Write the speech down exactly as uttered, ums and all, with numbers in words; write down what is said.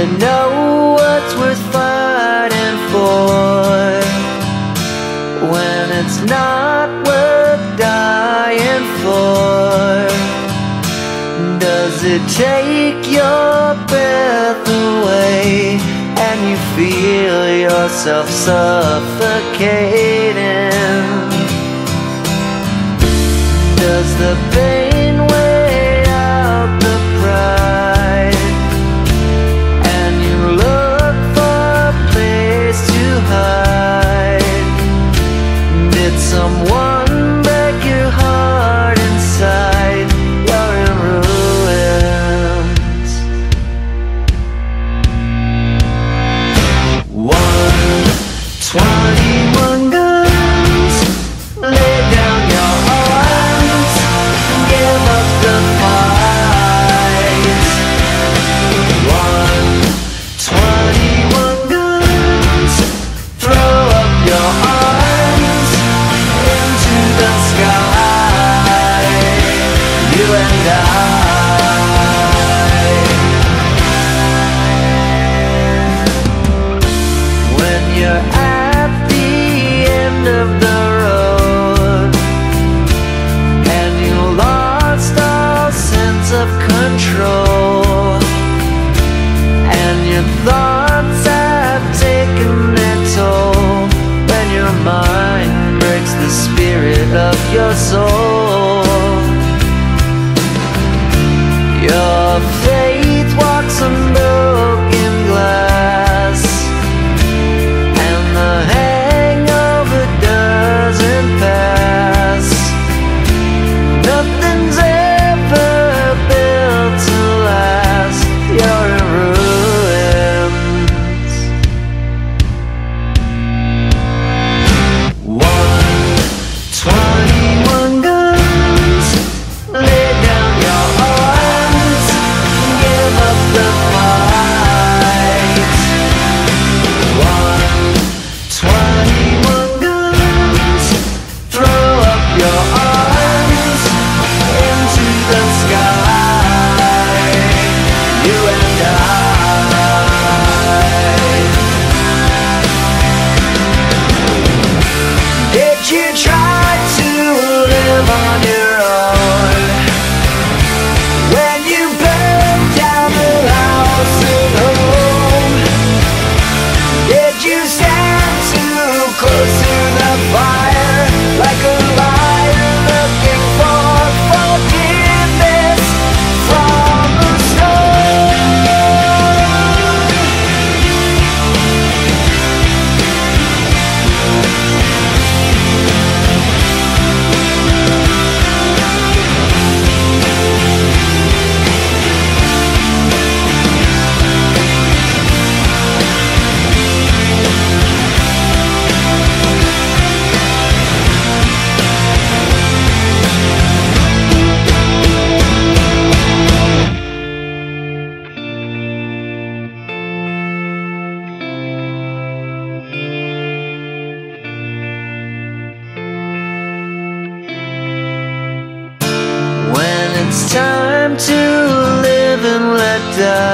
you know what's worth fighting for when it's not worth dying for? Does it take your breath away and you feel yourself suffocating? Does the pain weigh out the pride and you look for a place to hide? Did someone break your heart inside? You're in ruins. One twenty-one guns, lay down your arms, give up the fight. One twenty-one guns, throw up your arms into the sky, you and I. When you're at the end of the road and you lost all sense of control and your thoughts have taken their toll, when your mind breaks the spirit of your soul, your faith walks on broken glass and the hangover doesn't pass. Nothing's ever built to last. You're in ruins. One twenty-one guns, lay down your arms, give up the fight. One twenty-one guns, throw up your arms into the sky, you and I. Did you try to live on your own when you burned down the house at home? Did you stand too close to the fire like a liar looking for forgiveness from the stone? When it's time to live and let die,